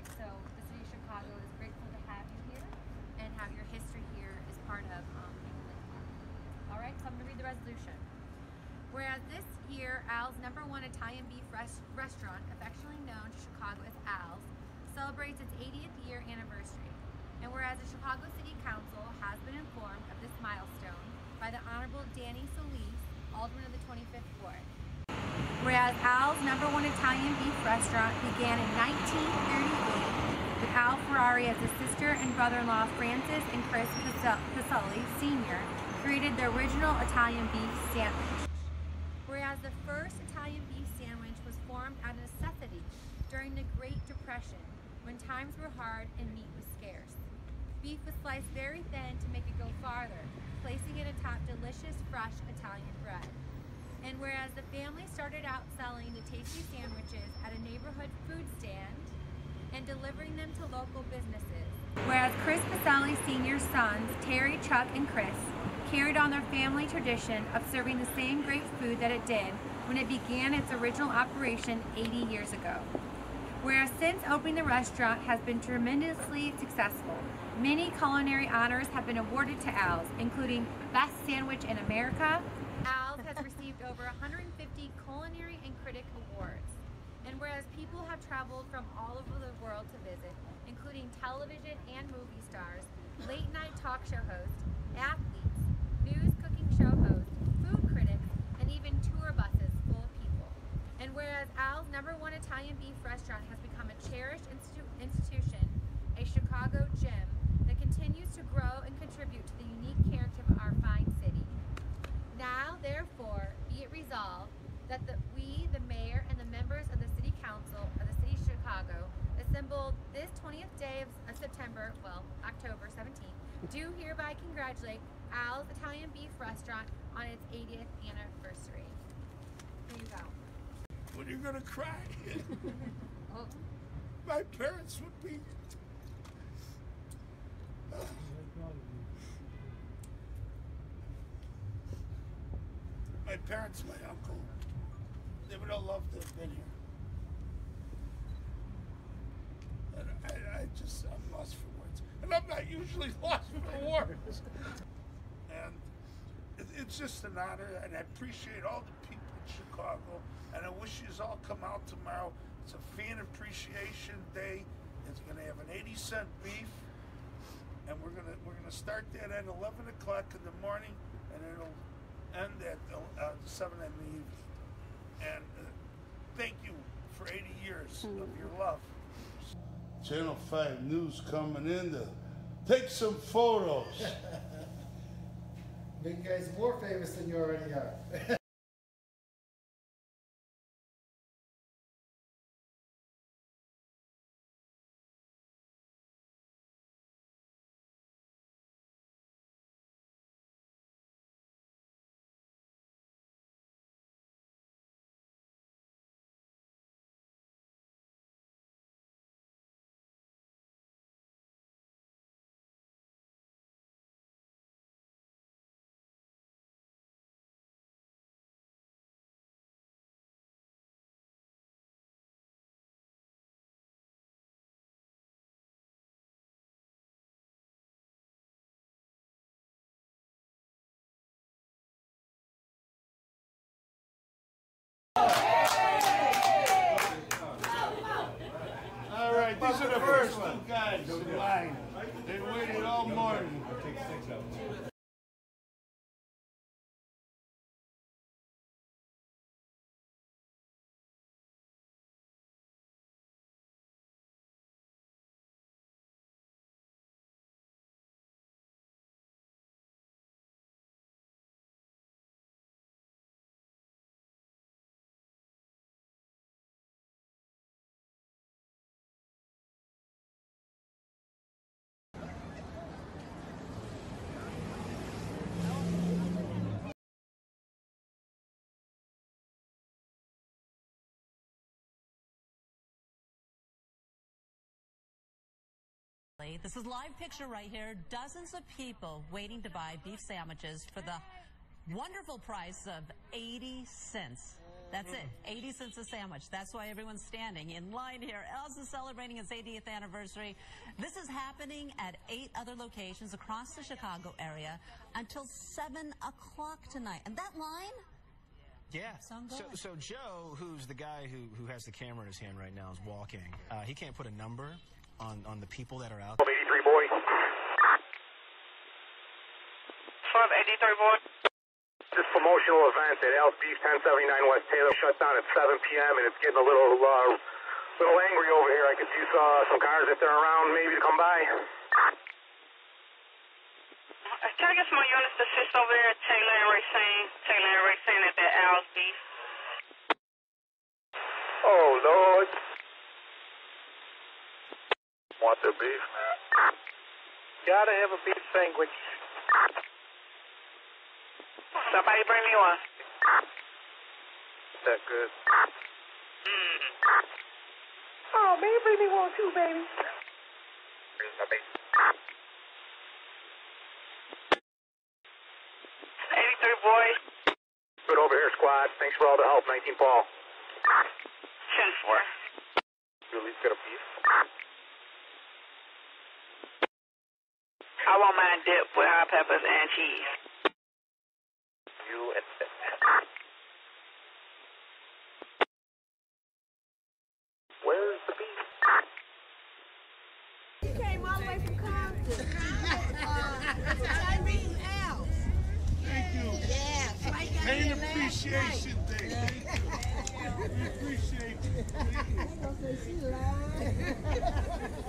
So the city of Chicago is grateful to have you here and have your history here as part of England. All right, so I'm going to read the resolution. Whereas this year, Al's #1 Italian beef restaurant, affectionately known to Chicago as Al's, celebrates its 80th year anniversary. And whereas the Chicago City Council has been informed of this milestone by the Honorable Danny Solis, Alderman of the 25th Ward. Whereas Al's #1 Italian beef restaurant began in 1938 with Al Ferrari as his sister and brother-in-law Frances and Chris Pacelli Sr. created the original Italian beef sandwich. Whereas the first Italian beef sandwich was formed out of necessity during the Great Depression, when times were hard and meat was scarce. Beef was sliced very thin to make it go farther, placing it atop delicious, fresh Italian bread. And whereas the family started out selling the tasty sandwiches at a neighborhood food stand and delivering them to local businesses, whereas Chris Pacelli Sr.'s sons, Terry, Chuck, and Chris, carried on their family tradition of serving the same great food that it did when it began its original operation 80 years ago. Whereas since opening the restaurant has been tremendously successful, many culinary honors have been awarded to Al's, including Best Sandwich in America. Al's has received over 150 culinary and critic awards. And whereas people have traveled from all over the world to visit, including television and movie stars, late night talk show hosts, athletes, news cooking show hosts, food critics, and even tour buses full of people. And whereas Al's #1 Italian beef restaurant has become a cherished institution, a Chicago gem that continues to grow and contribute to the unique character of our fine city. Now, therefore, be it resolved that we, the mayor, and the members of the City Council of the City of Chicago, assembled this 20th day of September, well, October 17th, do hereby congratulate Al's Italian Beef Restaurant on its 80th anniversary. Here you go. When you're gonna cry, Oh. my parents would be. My parents, my uncle, they would all love to have been here. And I'm lost for words. And I'm not usually lost for words. And it's just an honor, and I appreciate all the people in Chicago, and I wish you all come out tomorrow. It's a fan appreciation day. It's gonna have an 80-cent beef, and we're gonna start that at 11 o'clock in the morning, and it'll end at 7 in the evening. And thank you for 80 years of your love. Channel 5 News coming in to take some photos. Make you guys more famous than you already are. These are the first two guys in line. They waited all morning. I'll take 6 of them. This is live picture right here. Dozens of people waiting to buy beef sandwiches for the wonderful price of 80 cents. That's it. 80 cents a sandwich. That's why everyone's standing in line here. Al's is celebrating its 80th anniversary. This is happening at 8 other locations across the Chicago area until 7 o'clock tonight. And that line? Yeah. So Joe, who's the guy who has the camera in his hand right now, is walking. He can't put a number on the people that are out. 83 boy. 83 boy. This promotional event at Al's Beef, 1079 West Taylor, shut down at 7 p.m. and it's getting a little angry over here. I could use some cars if they're around, maybe to come by. Can I get some more units to assist over there at Taylor and Racine? Taylor and Racine at that Al's Beef. Oh, Lord. Want their beef, man? Gotta have a beef sandwich. Somebody bring me one. Is that good? Oh, man, bring me one too, baby. Here's my beef. 83 boy. Good over here, squad. Thanks for all the help, 19 Paul. 10-4. You at least get a beef? I want mine dipped with hot peppers and cheese. You and where's the beef? You came all the way from Compton. I'm meeting Al. Thank you. Yeah, Frank got Pain here last appreciation day. Thank you. We appreciate it. night. I ain't gonna say she lied.